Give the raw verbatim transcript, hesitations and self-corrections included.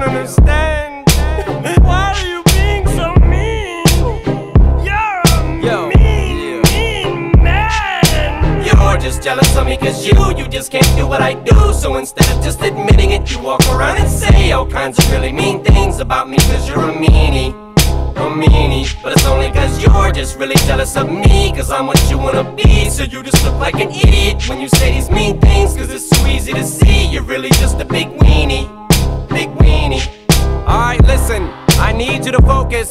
understand. Why are you being so mean? You're a Yo, mean, yeah. mean man. You're just jealous of me cause you, you just can't do what I do. So instead of just admitting it, you walk around and say all kinds of really mean things about me cause you're a meanie, a meanie. But it's only cause you're just really jealous of me cause I'm what you wanna be. So you just look like an idiot when you say these mean things cause it's so easy to see you're really just a big weenie, big weenie. Alright, listen, I need you to focus.